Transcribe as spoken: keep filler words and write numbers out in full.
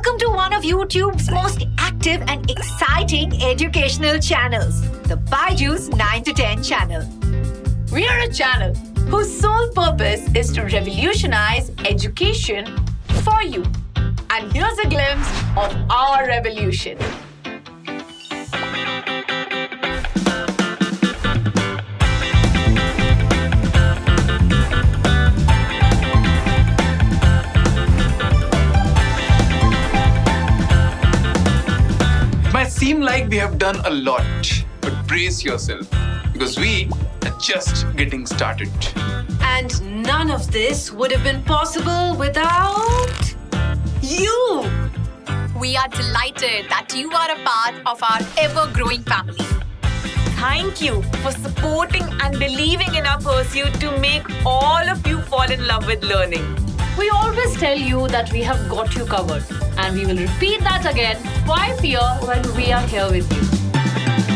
Welcome to one of YouTube's most active and exciting educational channels, the BYJU'S nine to ten channel. We are a channel whose sole purpose is to revolutionize education for you. And here's a glimpse of our revolution. Might seem like we have done a lot, but brace yourself because we are just getting started. And none of this would have been possible without you. We are delighted that you are a part of our ever-growing family. Thank you for supporting and believing in our pursuit to make all of you fall in love with learning. We always tell you that we have got you covered, and we will repeat that again twice a year when we are here with you.